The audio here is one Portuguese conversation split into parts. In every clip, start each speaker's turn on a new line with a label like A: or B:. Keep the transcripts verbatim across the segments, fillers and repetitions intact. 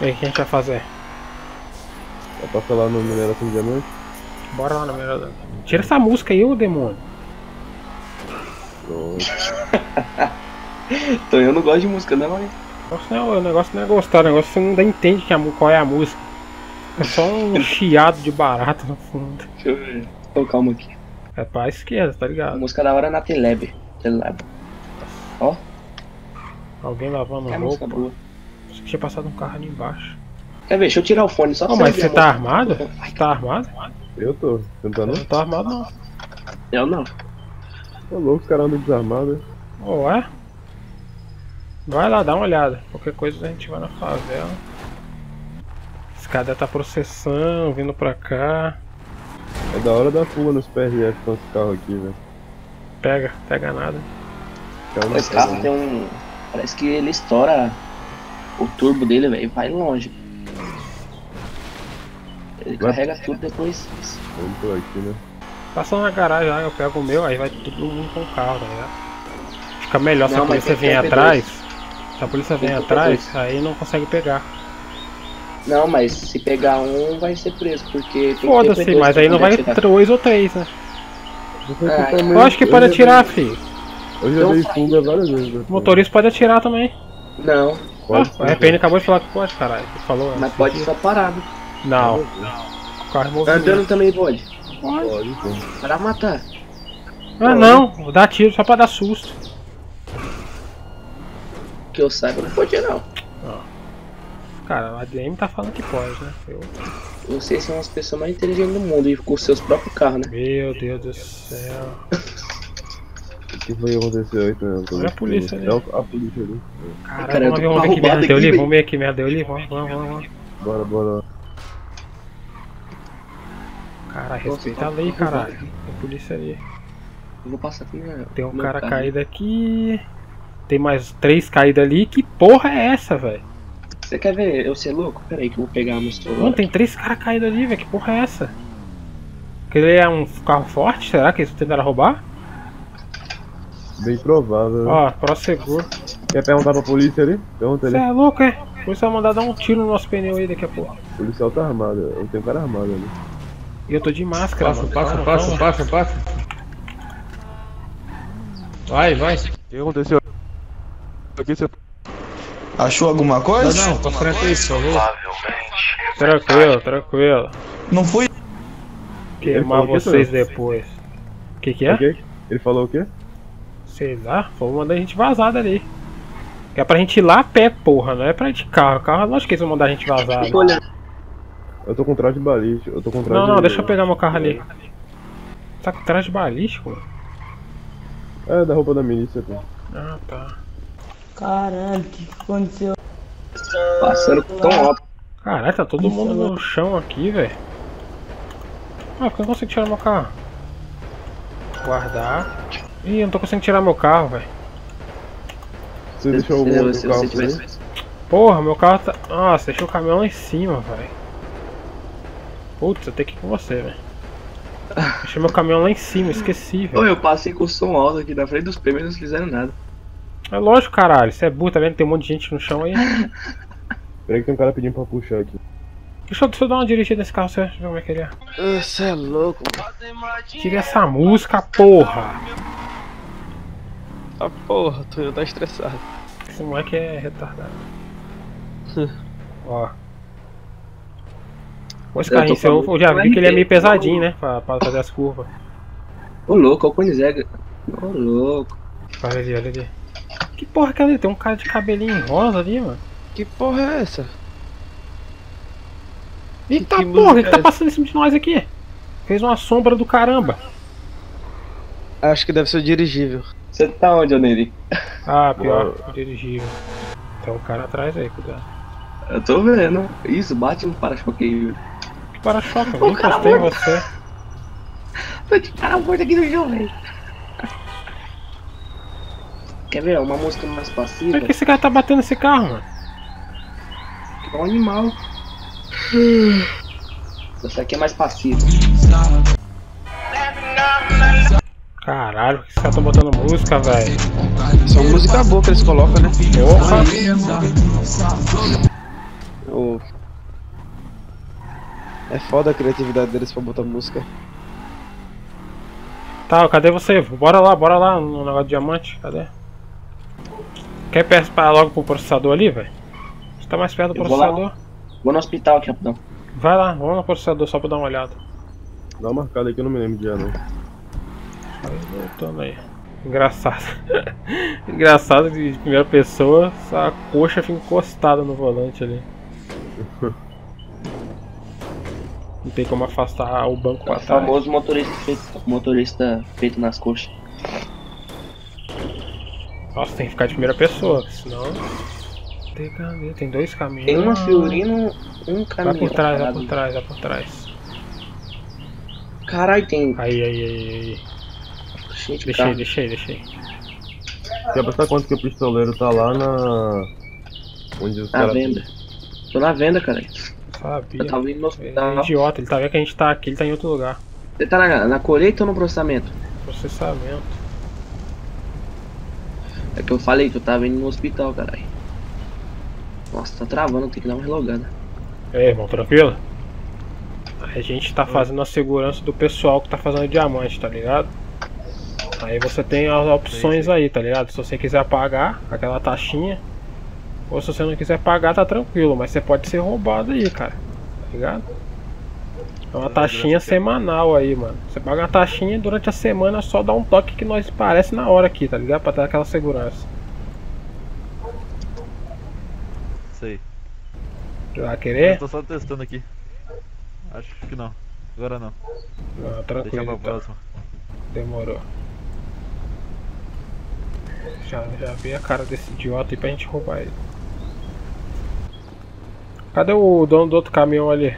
A: E aí, o que a gente vai fazer?
B: Vai passar lá no mineração de diamante?
A: Bora lá no mineração. Tira essa música aí, ô demônio.
B: Pronto.
C: Então eu não gosto de música, não, hein?
A: O negócio não é gostar, o negócio você não entende que a, qual é a música. É só um chiado de barato no fundo.
C: Deixa eu ver. Então calma aqui.
A: É pra esquerda, tá ligado?
C: A música da hora é na Teleb. Teleb. Ó.
A: Alguém lavando
C: É música
A: roupa.
C: boa.
A: Acho que tinha passado um carro ali embaixo.
C: Quer ver? Deixa eu tirar o fone só pra
A: Oh, mas você tá armado? Você tá armado?
B: Eu tô. Você não tá
A: Eu
B: não?
A: não tô armado não.
C: Eu não.
B: Tô louco, os caras andam desarmados.
A: Oh, é? Vai lá, dá uma olhada. Qualquer coisa a gente vai na favela. Esse cara tá processando, vindo pra cá.
B: É da hora da fuga nos P R F com esse carro aqui, velho.
A: Pega, pega nada.
C: Esse carro tem um... Parece que ele estoura o turbo dele, velho. Vai longe. Ele
B: Vai.
C: carrega tudo depois.
B: Vamos por aqui, né?
A: Passa na garagem lá, eu pego o meu, aí vai todo mundo com o carro, tá ligado? Fica melhor se
C: Não,
A: a
C: mas
A: polícia
C: tem
A: vem
C: que ter
A: atrás. Se a polícia
C: Tem
A: vem
C: que ter
A: atrás,
C: dois.
A: aí não consegue pegar.
C: Não, mas se pegar um, vai ser preso, porque... tem que ter
A: Foda-se,
C: P dois
A: mas
C: pra
A: aí não
C: poder
A: vai
C: atirar.
A: dois ou três, né?
B: Você
C: Ah,
B: também-
A: Lógico que
B: eu
A: pode
B: já
A: atirar,
B: dei-
A: filho.
B: Eu já
C: Então
B: dei
C: sai.
B: fuga várias vezes. né?
A: O motorista pode atirar também.
C: Não,
A: Ah,
B: Pode
A: o R P N acabou de falar que pode, caralho. Ele falou.
C: mas
A: antes
C: pode
A: aqui.
C: só parado.
A: Não. O carro é movimento.
C: Andando também pode.
A: Pode.
B: Pode, então.
C: Para matar.
A: Ah, não. Dá tiro só pra dar susto.
C: Que eu saiba, não pode não.
A: Cara, o A D M tá falando que pode, né? Eu...
C: Vocês são as pessoas mais inteligentes do mundo e com seus próprios carros, né?
A: Meu Deus do céu.
B: O que foi que aconteceu aí, né?
A: Olha a polícia ali.
B: É a polícia ali.
A: Caralho,
C: Cara, eu
A: vamos
C: tô
A: ver, vamos ver que
C: arrombado
A: merda deu
C: aqui,
A: ali.
C: velho.
A: Vamos ver que merda deu ali. Vamos, vamos, vamos. vamos.
B: Bora, bora.
A: Caralho,
C: Nossa,
A: respeita
C: tá
A: a lei,
C: arrombado
A: caralho.
C: aqui.
A: Tem polícia ali.
C: Eu vou passar aqui na...
A: Tem um
C: no
A: cara
C: carro.
A: caído aqui. Tem mais três caídos ali. Que porra é essa, velho?
C: Você quer ver eu ser louco? Pera aí que eu vou pegar meu celular.
A: Mano, tem três caras caídos ali, velho. Que porra é essa? Aquele é um carro forte? Será que eles tentaram roubar?
B: Bem provável.
A: Ó, ProSeguro.
B: Quer perguntar pra polícia ali? Pergunta
A: Você
B: ali.
A: é louco, é? A polícia vai mandar dar um tiro no nosso pneu aí daqui a pouco.
B: O policial tá armado. Eu tenho um cara armado ali.
A: E eu tô de máscara,
D: Passa,
A: mano.
D: passa,
A: Calma,
D: passa,
A: calma.
D: passa, passa. Vai, vai.
B: O que aconteceu? Aqui você.
E: Achou alguma coisa?
D: Não, não, pra frente aí, por favor.
A: Tranquilo, tranquilo.
E: Não fui.
A: Queimar
B: falou que
A: vocês
B: não.
A: depois. O que que é?
B: O quê? Ele falou o quê?
A: Sei lá, vou mandar a gente vazar dali. É pra gente ir lá a pé, porra, não é pra ir de carro. Carro, lógico que eles vão mandar a gente vazar.
C: Fica olhando.
B: Eu tô com traje de balístico. Eu tô com traje
A: Não, não,
B: de...
A: deixa eu pegar meu carro ali. Tá com traje balístico? Mano?
B: É, da roupa da milícia, pô.
A: Ah, tá.
F: Caralho, o que aconteceu?
C: Passando tão alto.
A: Caralho, tá todo mundo no chão aqui, velho. Ah, por que eu não consigo tirar meu carro? Guardar. Ih, eu não tô conseguindo tirar meu carro, velho.
B: Você deixou algum
C: Se
B: outro
C: se
B: carro
C: você
B: por aí?
C: tivesse...
A: Porra, meu carro tá... Nossa, deixei o caminhão lá em cima, velho. Putz, eu tenho que ir com você, velho. Deixei meu caminhão lá em cima, esqueci,
C: Ô,
A: velho.
C: eu passei com o som alto aqui na frente dos prêmios e não fizeram nada.
A: É lógico, caralho. Você é burro, tá vendo? Tem um monte de gente no chão aí.
B: Peraí que tem um cara pedindo pra puxar aqui.
A: Deixa eu, deixa eu dar uma dirigida nesse carro, você ver como é que ele é.
B: Você é louco.
A: Tira essa música, porra!
D: Ah, porra, tu tá estressado.
A: Esse moleque é retardado. Ó. Pô, esse
C: Eu tô
A: carrinho seu,
C: falando-
A: eu já vi que ele é meio
C: R P,
A: pesadinho, né? Pra, pra fazer as curvas.
C: Ô louco, olha o Koenigsegg. Ô louco.
A: Olha ali, olha ali. Que porra é aquela ali? Tem um cara de cabelinho rosa ali, mano.
D: Que porra é essa?
A: Eita
D: que
A: porra, o
D: música
A: que tá
D: é
A: passando em cima de nós aqui? Fez uma sombra do caramba.
D: Acho que deve ser o dirigível.
C: Você tá onde, Oneri?
A: Ah, pior, dirigível. Tem um cara atrás aí, cuidado.
C: Eu tô vendo. Isso, bate no para-choque aí, velho.
A: Que para-choque, eu nem encostei em você.
C: Tô de cara morto aqui no jogo, velho. Quer ver uma música mais passiva?
A: Por que esse cara tá batendo esse carro, mano?
C: É um animal. Essa aqui é mais passiva.
A: Caralho, por que esse cara tá botando música, velho?
D: Só música boa que eles colocam, né?
A: Porra!
D: Ô. É foda a criatividade deles pra botar música.
A: Tá, cadê você? Bora lá, bora lá no negócio de diamante. Cadê? Quer pegar logo pro processador ali, velho? Você tá mais perto do
C: Eu vou lá.
A: processador?
C: Vou no hospital aqui, rapidão.
A: Vai lá, vamos no processador só pra dar uma olhada.
B: Dá uma marcada aí que eu não me lembro de já não.
A: Aí, voltando aí. Engraçado. Engraçado que de primeira pessoa, a coxa fica encostada no volante ali. Não tem como afastar o banco
C: É
A: pra
C: o
A: trás.
C: famoso motorista feito, motorista feito nas coxas.
A: Nossa, tem que ficar de primeira pessoa, senão. Tem caminho, tem dois caminhos.
C: Tem uma Fiorino, um
A: Vai
C: caminhão.
A: por trás, vai
C: parado.
A: por trás, vai por trás.
C: Caralho, tem
A: Aí, aí, aí, aí.
C: cheio de
A: Deixei,
C: carro.
A: deixei, deixei.
B: Quer prestar conta que o pistoleiro tá lá na... Onde os
C: Na
B: caras...
C: venda. Tô na venda, cara.
A: Sabia.
C: Eu tava indo no
A: Ele é
C: hospital.
A: idiota, ele tá vendo que a gente tá aqui, ele tá em outro lugar.
C: Você tá na, na colheita ou no processamento?
A: Processamento.
C: É que eu falei que eu tava indo no hospital, caralho. Nossa, tá travando, tem que dar uma relogada.
A: E aí, irmão, tranquilo? A gente tá fazendo a segurança do pessoal que tá fazendo diamante, tá ligado? Aí você tem as opções aí, tá ligado? Se você quiser pagar aquela taxinha, ou se você não quiser pagar, tá tranquilo, mas você pode ser roubado aí, cara, tá ligado? É uma taxinha semanal aí, mano. Você paga uma taxinha e durante a semana só dá um toque que nós parece na hora aqui, tá ligado? Pra ter aquela segurança.
E: Sei.
A: Vai
E: Eu
A: querer?
E: tô só testando aqui. Acho que não. Agora não.
A: Não,
E: Deixa
A: tranquilo
E: pra
A: então.
E: próxima.
A: Demorou. Já, já vi a cara desse idiota aí pra gente roubar ele. Cadê o dono do outro caminhão ali?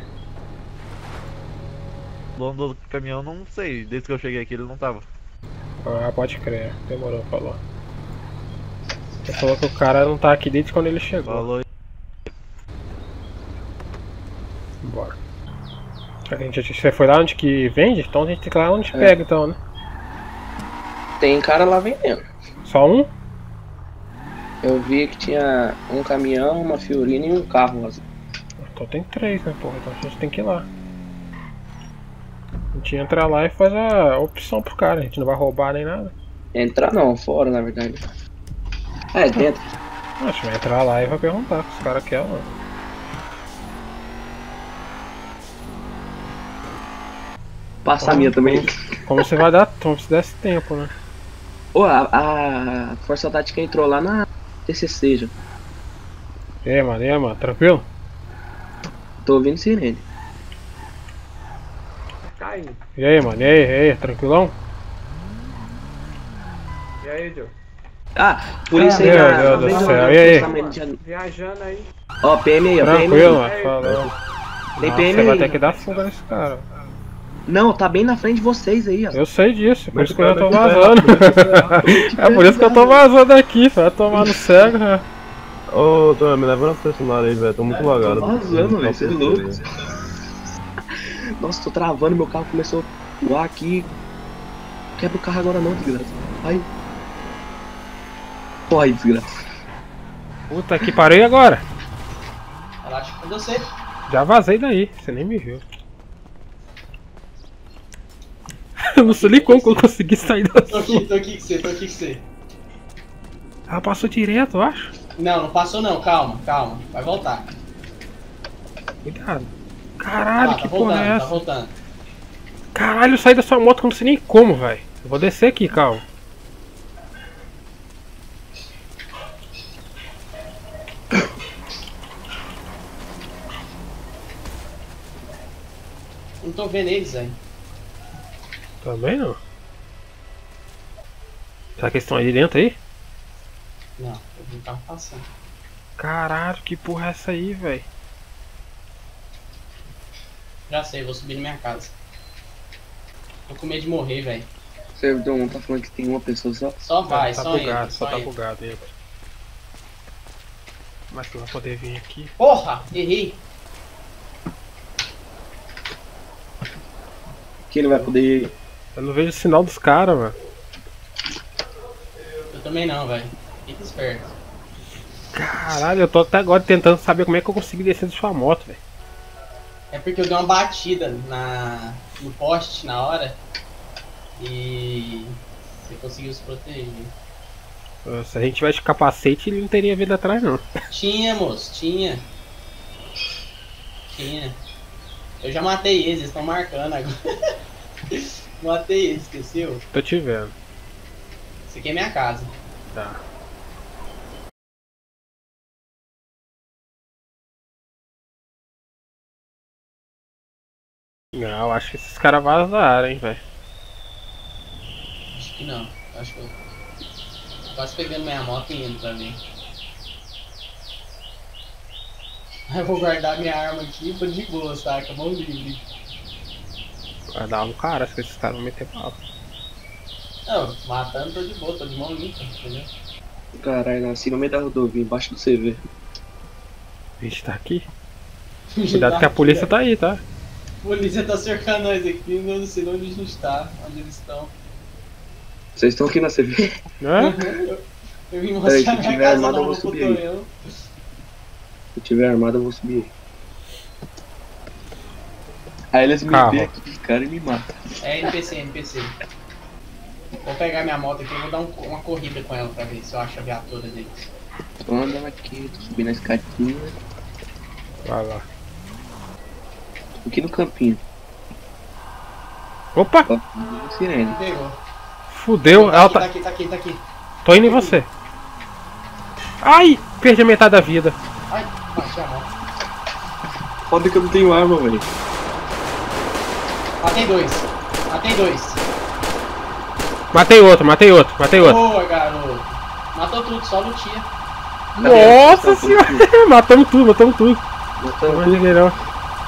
E: O dono do caminhão não sei. Desde que eu cheguei aqui ele não tava.
A: Ah, pode crer. Demorou, falou. Ele falou que o cara não tá aqui desde quando ele chegou.
E: Falou.
A: Bora. A gente, você foi lá onde que vende? Então a gente tem que ir lá onde
C: É.
A: pega então, né?
C: Tem cara lá vendendo.
A: Só um?
C: Eu vi que tinha um caminhão, uma Fiorino e um carro. Assim.
A: Então tem três, né, porra? Então a gente tem que ir lá. A gente entra lá e faz a opção pro cara, a gente não vai roubar nem nada.
C: Entrar não, fora na verdade. É, dentro.
A: A gente vai entrar lá e vai perguntar se os caras querem ou não.
C: Passa a minha também.
A: Como você vai dar, como se desse tempo, né?
C: Ô, a, a Força Tática entrou lá na T C C já.
A: E aí, mano, e aí, mano, tranquilo?
C: Tô ouvindo sirene.
A: E aí, mano, e aí, e aí, tranquilão? E aí, Joe?
C: Ah, por isso aí.
A: Meu
C: na-
A: Deus
C: na
A: do
C: frente
A: céu,
C: do
A: e aí?
C: processamento de-
A: Viajando aí.
C: Ó, P M aí, ó, P M
A: Tranquilo,
C: aí.
A: mano, falou.
C: Tem
A: Não,
C: P M
A: você vai
C: aí.
A: ter que dar fuga nesse cara.
C: Não, tá bem na frente de vocês aí, ó.
A: Eu sei disso, por
B: Mas
A: isso que eu já tô
B: o cara
A: vazando. É por isso que eu tô vazando aqui, vai tomar no cego, né?
B: Ô, Tom, me leva na concessionária aí, velho. Tô muito lagado.
C: Tô vazando, velho, cê é louco. Nossa, tô travando, meu carro começou a voar aqui. Quebra o carro agora não, desgraça. Ai. Corre, desgraça.
A: Puta que pariu, e agora?
G: Relaxa com você.
A: Já vazei daí, você nem me viu. Eu não sei nem como que eu consegui sair da
G: Tô
A: sua.
G: aqui, tô aqui com você, tô aqui com você.
A: Ela passou direto, eu acho.
G: Não, não passou não, calma, calma. Vai voltar.
A: Cuidado. Caralho,
G: Ah,
A: que
G: tá
A: porra é
G: voltando, tá
A: essa?
G: voltando.
A: Caralho, eu saí da sua moto que eu não sei nem como, velho. Eu vou descer aqui, calma.
G: Não tô vendo eles, velho.
A: Também não. Será que eles estão aí dentro aí?
G: Não, eu vi o carro passando.
A: Caralho, que porra é essa aí, velho?
G: Já sei, vou subir na minha casa. Tô com medo de morrer, velho.
C: O servidor um tá falando que tem uma pessoa só.
G: Só vai,
A: tá
G: só
A: bugado,
G: entra,
A: só
G: só
A: tá
G: entra.
A: bugado, entra. Mas que vai poder vir aqui.
G: Porra, errei.
C: Que ele vai poder.
A: Eu não vejo o sinal dos caras, mano.
G: Eu também não, velho. Fica esperto.
A: Caralho, eu tô até agora tentando saber como é que eu consegui descer de sua moto, velho.
G: É porque eu dei uma batida na, no poste na hora e você conseguiu se proteger.
A: Se a gente tivesse de capacete, ele não teria vindo atrás, não.
G: Tinha, moço, tinha. Tinha. Eu já matei eles, eles estão marcando agora. Matei eles, esqueceu?
A: Tô te vendo.
G: Isso aqui é minha casa.
A: Tá. Não, acho que esses caras vazaram, hein, velho.
G: Acho que não. Acho que eu... Quase pegando minha moto e indo pra mim. Eu vou guardar minha arma aqui pra de boa, tá? Com a mão livre.
A: Vai dar um cara, se esses caras não meter bala.
G: Não, matando tô de boa, tô de mão limpa, entendeu?
C: Caralho, nasci no meio da rodovia, embaixo do C V.
A: A gente tá aqui. Cuidado que a polícia tá aí, tá?
G: A polícia tá cercando nós aqui, eu não sei onde a gente tá, onde eles estão.
C: Vocês estão aqui na C V?
A: É?
G: Eu, eu vim
C: Peraí,
G: mostrar
C: se
G: minha
C: tiver
G: casa
C: armado, eu
G: nova
C: vou
G: pro
C: subir aí.
G: Tonhão.
C: Se eu tiver armado, eu vou subir. Aí eles me
A: Carro.
C: vêem aqui, cara, e me matam.
G: É N P C, N P C. Vou pegar minha moto aqui e vou dar um- uma corrida com ela pra ver se eu acho a viatura deles.
C: Tô andando aqui, tô subindo a escadinha.
A: Vai lá.
C: Tô aqui no campinho.
A: Opa!
C: Ó, uma sirene.
G: Pegou.
A: Fudeu,
G: Tá
A: ela
G: aqui,
A: tá.
G: tá aqui, tá aqui, tá aqui.
A: Tô indo em você. Ai! Perdi a metade da vida.
G: Ai, bati a moto.
C: Foda que eu não tenho arma, velho.
G: Matei dois. Matei dois.
A: Matei outro, matei outro, matei outro.
G: Boa, garoto. Matou tudo, só lutia.
A: Nossa senhora! Matamos tudo, matamos tudo. Não
C: Matando
A: mais ninguém não.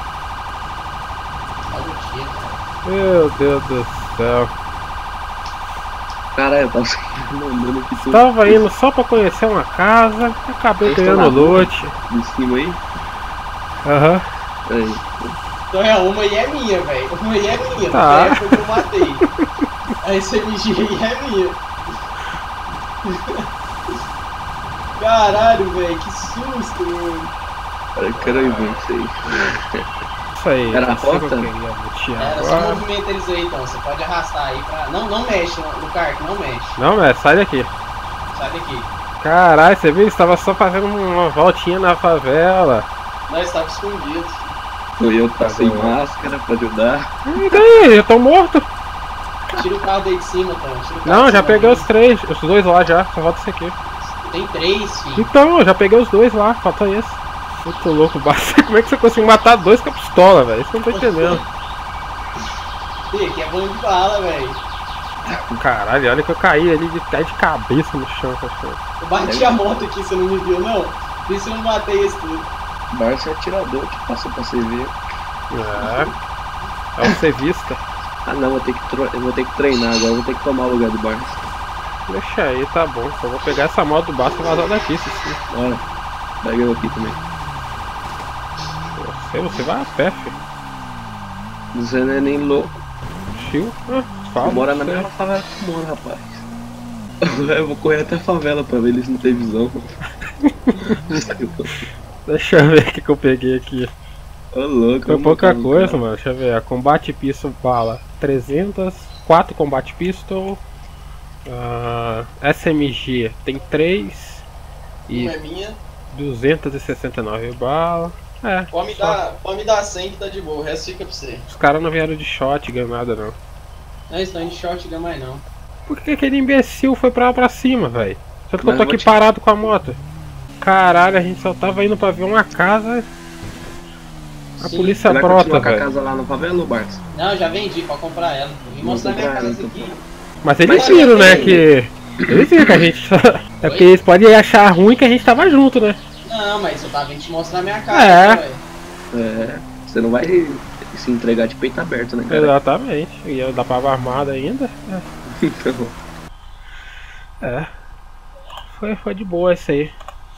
G: Só lutia.
A: Meu Deus do céu.
C: Caralho, eu tava mandando aqui tudo.
A: Tava indo só pra conhecer uma casa, acabei
C: Vocês estão
A: ganhando
C: na rua?
A: loot.
C: De cima aí?
A: Aham.
C: Aí.
G: Então é uma e é minha, velho. Uma e é minha.
A: Tá.
G: Essa que eu matei. A S M G aí é minha. Caralho, velho. Que susto, mano.
C: Eu quero ir ver isso aí.
A: Isso aí.
C: Era a
A: isso que eu
C: rota?
A: queria lutear
G: Era, só
A: agora.
G: movimenta eles aí então. Você pode arrastar aí pra. Não, não mexe no, no kart, não mexe.
A: Não, mas sai daqui.
G: Sai daqui.
A: Caralho, você viu? Estava só fazendo uma voltinha na favela.
G: Nós estávamos escondidos.
C: Foi eu que tá sem máscara pra ajudar.
A: E daí? Já tô morto.
G: Tira o carro daí de cima, então. Tira o carro
A: Não,
G: de
A: já
G: cima
A: peguei
G: dele.
A: os três, os dois lá já, só falta esse aqui.
G: Tem três, filho.
A: Então, eu já peguei os dois lá, falta esse. Eu tô louco, basta. Como é que você conseguiu matar dois com a pistola, velho? Isso que eu não tô entendendo.
G: Ih, aqui é bom de bala, velho.
A: Caralho, olha que eu caí ali de, caí de cabeça no chão, cachorro.
G: Eu bati a moto aqui, você não me viu, não? Por isso eu não matei esse tudo.
C: Barça é atirador que passou pra você ver.
A: É. É o Sevista.
C: Ah não, vou ter que tro- eu vou ter que treinar agora, vou ter que tomar o lugar do Barça.
A: Deixa aí, tá bom. Só vou pegar essa moto do Basta e vazar daqui, se sim.
C: Bora. Pega eu aqui também.
A: Você, você vai a pé, filho.
C: Você não é nem louco.
A: Tio, ah, fala.
C: Eu moro na
A: você.
C: mesma favela que eu moro, rapaz. Eu vou correr até a favela pra ver eles não ter visão.
A: Deixa eu ver o que, que eu peguei aqui.
C: Ô louco.
A: Foi
C: eu
A: pouca
C: não-
A: coisa, mano. Deixa eu ver. A combate pistol bala trezentos, quatro combate pistol. ah, S M G tem três e
G: Uma é minha.
A: duzentos e sessenta e nove balas. É,
G: Pode me
A: só-
G: dar, pode me dar cem que tá de boa, o resto fica pra você.
A: os caras não vieram de shotgun, nada não.
G: Não, isso não é de shotgun mais não.
A: Por que aquele imbecil foi pra lá pra cima, velho? Só que eu
C: Mas
A: tô
C: eu vou
A: aqui
C: te-
A: parado com a moto. Caralho, a gente só tava indo pra ver uma casa. A
G: Sim.
A: polícia
C: Você vai
A: brota,
C: continuar com a
A: velho.
C: casa lá na favela, ô Barça?
G: Não, já vendi, pode comprar ela. Eu vim
C: Vou
G: mostrar minha
C: comprar,
G: casa
C: então.
G: aqui.
A: Mas eles
G: Mas
A: viram,
G: eu
A: né,
G: tenho.
A: que... Eles viram que a gente... É porque eles podem achar ruim que a gente tava junto, né?
G: Não, mas eu tava vindo te mostrar minha casa.
A: É.
G: ué.
C: É. Você não vai se entregar de peito aberto, né, cara?
A: Exatamente. E eu da pava armada ainda. É.
C: Então.
A: É. Foi, foi de boa isso aí.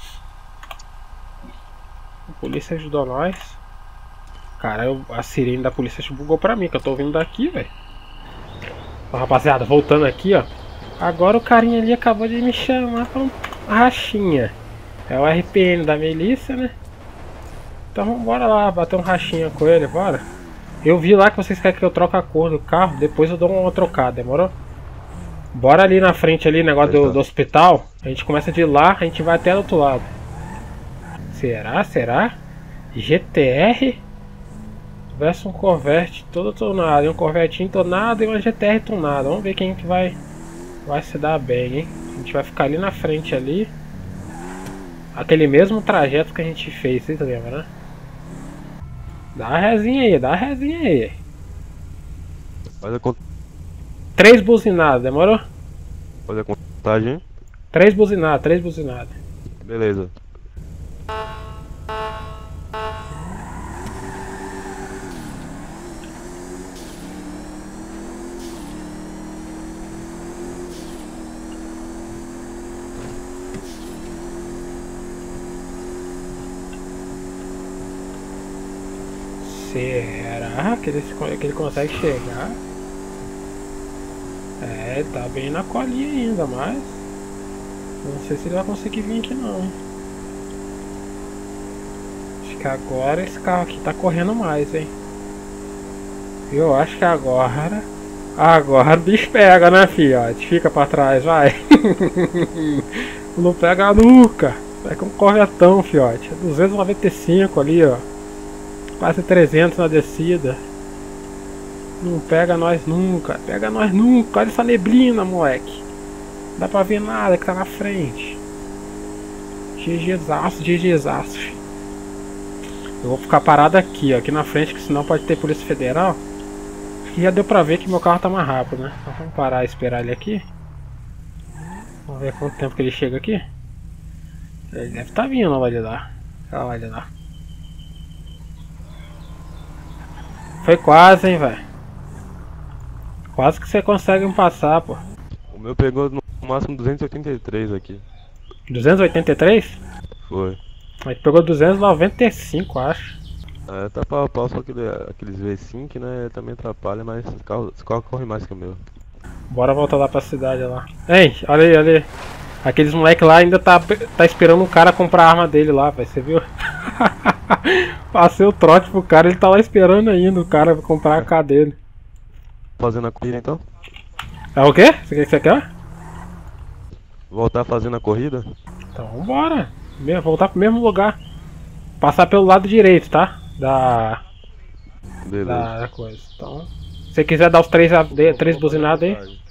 A: A polícia ajudou nós. Cara, eu- a sirene da polícia bugou pra mim, que eu tô ouvindo daqui, velho. Ó, rapaziada, voltando aqui, ó. Agora o carinha ali acabou de me chamar pra um rachinha. É o R P N da milícia, né? Então bora lá, bater um rachinha com ele, bora. Eu vi lá que vocês querem que eu troque a cor do carro, depois eu dou uma trocada, demorou? Bora ali na frente ali, negócio do, do hospital. A gente começa de lá, a gente vai até do outro lado. Será? Será? G T R versus um Corvette todo tonado. E um Corvetinho tonado e uma G T R tonada. Vamos ver quem que vai, vai se dar bem, hein? A gente vai ficar ali na frente ali. Aquele mesmo trajeto que a gente fez, vocês lembram, né? Dá a resinha aí, dá a resinha aí.
B: Faz a cont...
A: Três buzinadas, demorou?
B: Faz a contagem.
A: Três buzinadas, três buzinadas.
B: Beleza.
A: Será que ele, que ele consegue chegar? É, tá bem na colinha ainda, mas não sei se ele vai conseguir vir aqui não. Acho que agora esse carro aqui tá correndo mais, hein? Eu acho que agora Agora o bicho pega, né, fiote? Fica pra trás, vai. Não pega nunca. Pega um corvetão, fiote. duzentos e noventa e cinco ali, ó. Quase trezentos na descida. Não pega nós nunca. Pega nós nunca. Olha essa neblina, moleque. Não dá pra ver nada que tá na frente. GGzaço, GGzaço. Eu vou ficar parado aqui, ó. Aqui na frente, que senão pode ter Polícia Federal. Acho que já deu pra ver que meu carro tá mais rápido, né? Então vamos parar e esperar ele aqui. Vamos ver quanto tempo que ele chega aqui. Ele deve estar tá vindo, olha ali lá. Olha lá. Foi quase, hein, velho. Quase que você consegue me passar, pô.
B: O meu pegou no máximo duzentos e oitenta e três aqui.
A: duzentos e oitenta e três?
B: Foi.
A: Mas pegou duzentos e noventa e cinco, acho.
B: É, tá pau a pau, só que aqueles V cinco, né, também atrapalha, mas esse carro, esse carro corre mais que o meu.
A: Bora voltar lá pra cidade lá. Ei, olha aí, olha aí. Aqueles moleque lá ainda tá, tá esperando um cara comprar a arma dele lá, velho, você viu? Passei o trote pro cara, ele tá lá esperando ainda o cara comprar a K dele.
B: Fazendo a corrida então?
A: É o quê? Você quer que você quer?
B: Voltar fazendo a corrida?
A: Então vambora. Voltar pro mesmo lugar. Passar pelo lado direito, tá? Da...
B: Beleza.
A: Da coisa. Então, se você quiser dar os três, três buzinadas aí.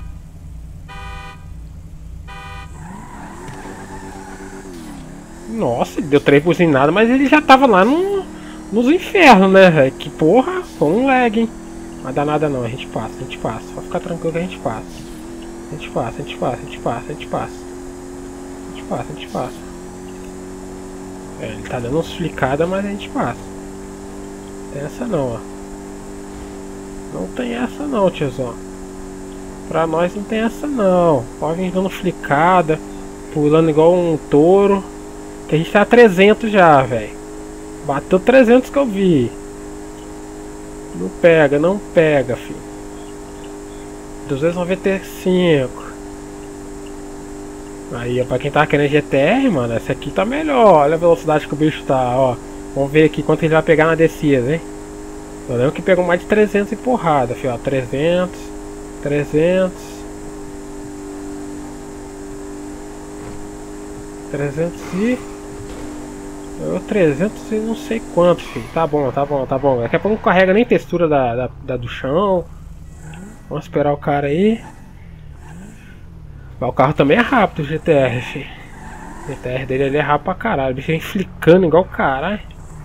A: Nossa, deu três buzinadas, mas ele já tava lá no, nos infernos, né, velho? Que porra, foi um lag, hein? Não dá nada não, a gente passa, a gente passa. Só ficar tranquilo que a gente passa. A gente passa, a gente passa, a gente passa, a gente passa. A gente passa, a gente passa. É, ele tá dando uns flicadas, mas a gente passa. Não tem essa não, ó. Não tem essa não, tiozão. Pra nós não tem essa não. Pode vir dando flicada, pulando igual um touro. Que a gente tá a trezentos já, velho. Bateu trezentos que eu vi. Não pega, não pega, filho. duzentos e noventa e cinco. Aí, ó, pra quem tá querendo G T R, mano, essa aqui tá melhor. Olha a velocidade que o bicho tá, ó. Vamos ver aqui quanto ele vai pegar na descida, hein. Eu lembro que pegou mais de trezentos e porrada, filho, ó. trezentos, trezentos. trezentos e... Eu trezentos e não sei quanto, filho. Tá bom, tá bom, tá bom. Daqui a pouco não carrega nem textura da, da, da do chão. Vamos esperar o cara aí. Mas o carro também é rápido, o G T R, filho. O G T R dele ali é rápido pra caralho. O bicho vem flicando igual o caralho.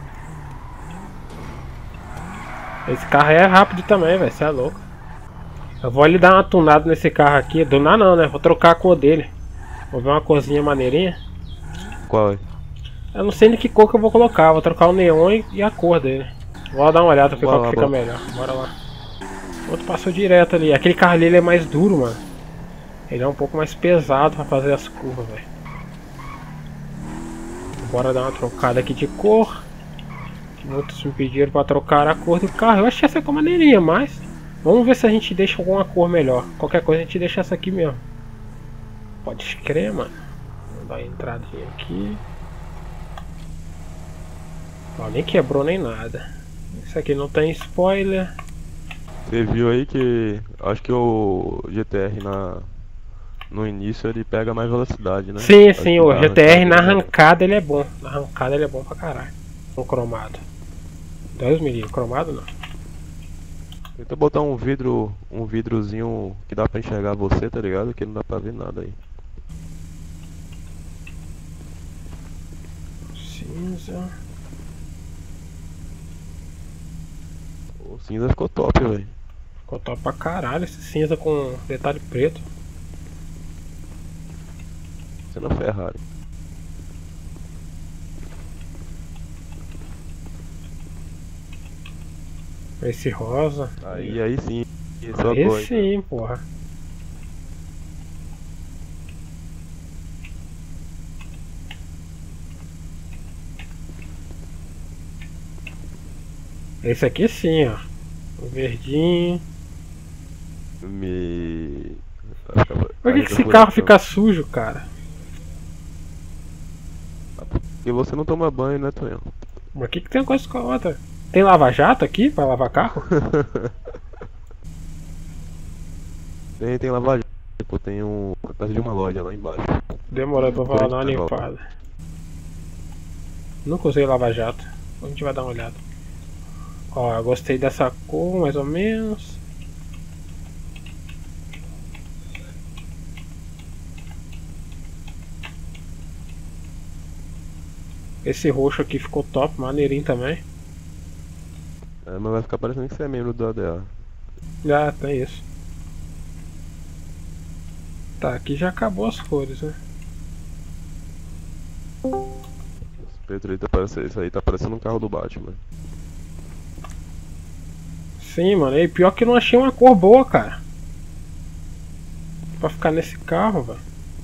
A: Esse carro é rápido também, velho. Você é louco. Eu vou ali dar uma tunada nesse carro aqui. Tunar não, né? Vou trocar a cor dele. Vou ver uma corzinha maneirinha.
B: Qual é?
A: Eu não sei nem que cor que eu vou colocar. Vou trocar o neon e a cor dele. Vou dar uma olhada pra ver qual que fica melhor. Bora lá. O outro passou direto ali. Aquele carro ali ele é mais duro, mano. Ele é um pouco mais pesado pra fazer as curvas, velho. Bora dar uma trocada aqui de cor. Muitos me pediram pra trocar a cor do carro. Eu achei essa cor maneirinha, mas vamos ver se a gente deixa alguma cor melhor. Qualquer coisa a gente deixa essa aqui mesmo. Pode crer, mano. Vamos dar uma entradinha aqui. Ó, nem quebrou nem nada. Isso aqui não tem spoiler.
B: Você viu aí que acho que o G T R na no início ele pega mais velocidade, né?
A: Sim,
B: Acho
A: sim,
B: que
A: o
B: na
A: G T R na
B: arrancada ele-
A: arrancada ele é bom. Na arrancada ele é bom pra caralho. Com cromado. Deus me livre, cromado não.
B: Tenta botar um vidro, um vidrozinho que dá pra enxergar você, tá ligado? Que não dá pra ver nada aí.
A: Cinza.
B: O cinza ficou top, velho.
A: Ficou top pra caralho esse cinza com detalhe preto.
B: Você na Ferrari.
A: Esse rosa.
B: Aí, aí sim. Só
A: Esse
B: coisa.
A: sim, porra. Esse aqui sim, ó. O verdinho.
B: Me.
A: Por que, que esse carro fica sujo, cara?
B: Porque você não toma banho, né, Tonhão?
A: Mas o que, que tem uma coisa com a outra? Tem lava-jato aqui pra lavar carro?
B: Tem, tem lavagem. Tipo, tem um. Perto de uma loja lá embaixo.
A: Demorou pra falar dar uma limpada. Nunca usei lava-jato. A gente vai dar uma olhada. Ó, eu gostei dessa cor, mais ou menos. Esse roxo aqui ficou top, maneirinho também.
B: É, mas vai ficar parecendo que você é membro do A D A.
A: Já tem isso. Tá, aqui já acabou as cores, né?
B: Esse preto aí tá parecendo, isso aí tá parecendo um carro do Batman.
A: Sim, mano. E pior que eu não achei uma cor boa, cara. Pra ficar nesse carro, velho.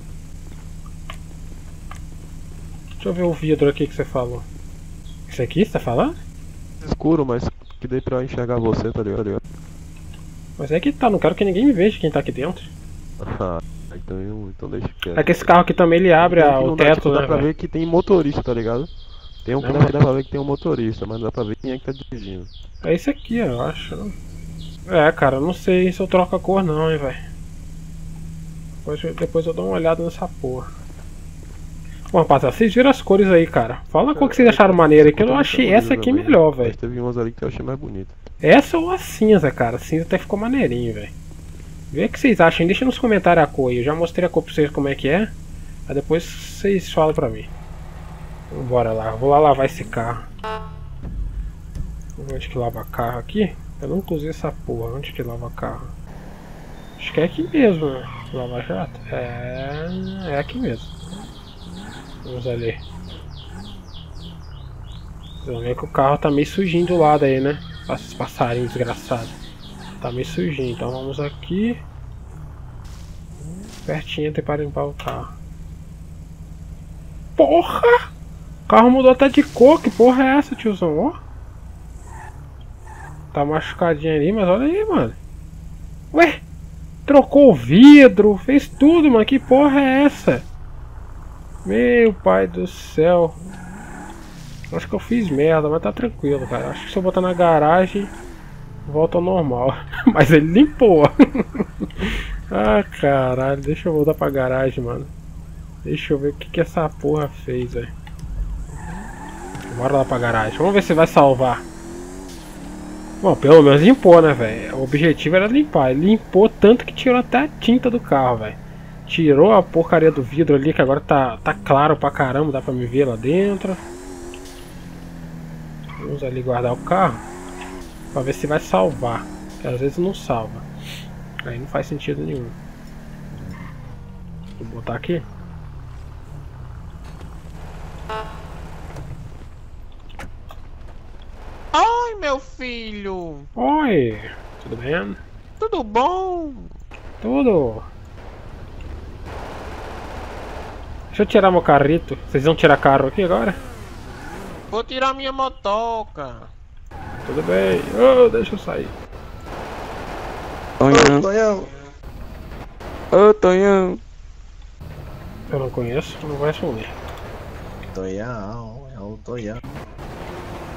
A: Deixa eu ver o vidro aqui que você falou. Esse aqui, você tá falando?
B: Escuro, mas que dê pra enxergar você, tá ligado?
A: Mas é que tá, não quero que ninguém me veja quem tá aqui dentro.
B: Ah, então, eu- então deixa quieto.
A: É que esse carro aqui também ele abre
B: Tem um
A: a-
B: que
A: o
B: não dá,
A: teto,
B: tipo,
A: né,
B: dá pra
A: velho?
B: ver que tem motorista, tá ligado? Tem um que
A: Não,
B: dá,
A: mas-
B: dá pra ver que tem um motorista, mas não dá pra ver quem é que tá dirigindo.
A: É esse aqui, eu acho. né? É, cara, eu não sei se eu troco a cor não, hein, velho. Depois, eu- depois eu dou uma olhada nessa porra. Bom, rapaziada, vocês viram as cores aí, cara. Fala a cor que vocês acharam maneira aí, que eu achei essa aqui melhor, velho.
B: Mas teve umas ali que eu achei mais bonita.
A: Essa ou a cinza, cara. A cinza até ficou maneirinho, velho. Vê o que vocês acham, deixa nos comentários a cor aí. Eu já mostrei a cor pra vocês como é que é. Aí depois vocês falam pra mim. Então, bora lá, vou lá lavar esse carro. Onde que lava carro aqui? Eu nunca usei essa porra, onde que lava carro? Acho que é aqui mesmo, né? Lava jato? É, é aqui mesmo. Vamos ali. Vocês vão ver que o carro tá meio sujinho do lado aí, né? Esses passarinhos desgraçados. Tá meio sujinho, então vamos aqui. Pertinho tem para limpar o carro. Porra! O carro mudou até de cor, que porra é essa, tiozão? Ó. Tá machucadinho ali, mas olha aí, mano. Ué? Trocou o vidro, fez tudo, mano. Que porra é essa? Meu pai do céu. Acho que eu fiz merda, mas tá tranquilo, cara. Acho que se eu botar na garagem, volta ao normal. Mas ele limpou. Ah, caralho. Deixa eu voltar pra garagem, mano. Deixa eu ver o que, que essa porra fez, velho. Bora lá pra garagem. Vamos ver se vai salvar. Bom, pelo menos limpou, né, velho? O objetivo era limpar. Ele limpou tanto que tirou até a tinta do carro, velho. Tirou a porcaria do vidro ali, que agora tá, tá claro pra caramba. Dá pra me ver lá dentro. Vamos ali guardar o carro pra ver se vai salvar. Porque às vezes não salva. Aí não faz sentido nenhum. Vou botar aqui.
H: Oi, meu filho!
A: Oi, tudo bem?
H: Tudo bom?
A: Tudo. Deixa eu tirar meu carrito. Vocês vão tirar carro aqui agora?
H: Vou tirar minha motoca.
A: Tudo bem. Oh, deixa eu sair.
B: Tonhão.
D: Tonhão.
B: Ô, Tonhão.
A: Eu não conheço, não vou responder.
D: Tonhão, é o Tonhão.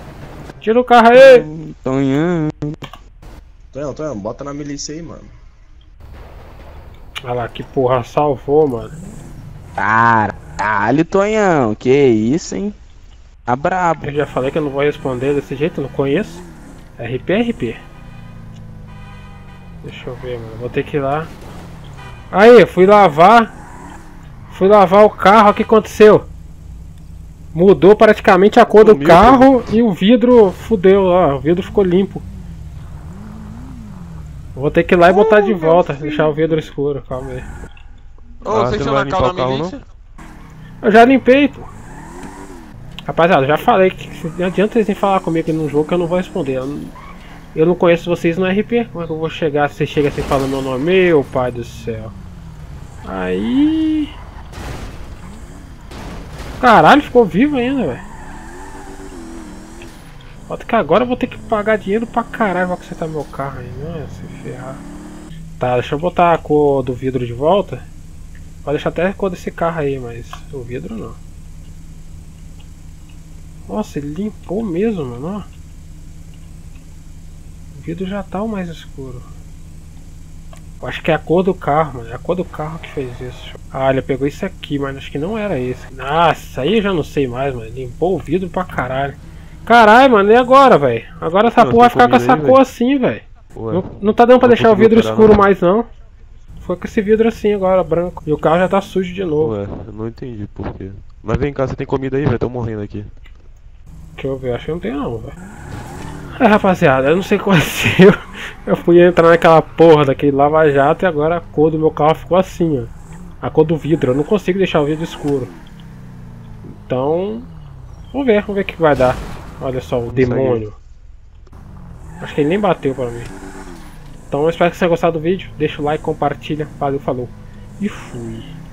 A: Tira o carro aí!
I: Tonhão.
J: Tonhão, Tonhão, bota na milícia aí, mano.
A: Olha lá, que porra, salvou, mano.
I: Caralho, Tonhão, que isso, hein? Tá brabo.
A: Eu já falei que eu não vou responder desse jeito, eu não conheço. R P, R P. Deixa eu ver, mano, vou ter que ir lá. Aí, fui lavar. Fui lavar o carro, o que aconteceu? Mudou praticamente a cor do carro e o vidro fudeu lá, o vidro ficou limpo. Vou ter que ir lá e botar de volta, deixar o vidro escuro, calma aí.
H: Ô, oh, vocês estão na cal da milícia?
A: Eu já limpei, pô. Rapaziada, já falei que não adianta vocês nem falar comigo no jogo que eu não vou responder. Eu não, eu não conheço vocês no R P, como é que eu vou chegar se vocês chegam assim falando meu nome? Meu pai do céu. Aí... Caralho, ficou vivo ainda, velho. Falta que agora eu vou ter que pagar dinheiro pra caralho pra consertar meu carro aí, né? Se ferrar. Tá, deixa eu botar a cor do vidro de volta. Pode deixar até a cor desse carro aí, mas o vidro não. Nossa, ele limpou mesmo, mano. O vidro já tá o mais escuro. Eu acho que é a cor do carro, mano. É a cor do carro que fez isso. Ah, ele pegou isso aqui, mas acho que não era esse. Nossa, aí eu já não sei mais, mano. Limpou o vidro pra caralho. Caralho, mano, e agora, velho? Agora essa porra vai ficar com essa aí, cor véio. Assim, velho. Não, não tá dando pra deixar o vidro escuro não. Mais, não. Foi com esse vidro assim agora, branco. E o carro já tá sujo de novo.
B: Ué, eu não entendi por quê. Mas vem cá, você tem comida aí, velho? Tô morrendo aqui.
A: Deixa eu ver, acho que não tem não, velho. É, rapaziada, eu não sei o que aconteceu. Eu fui entrar naquela porra daquele lava-jato e agora a cor do meu carro ficou assim, ó. A cor do vidro, eu não consigo deixar o vidro escuro. Então... Vamos ver, vamos ver o que vai dar. Olha só, o demônio. Acho que ele nem bateu pra mim. Então eu espero que você tenha gostado do vídeo. Deixa o like, compartilha. Valeu, falou. E fui.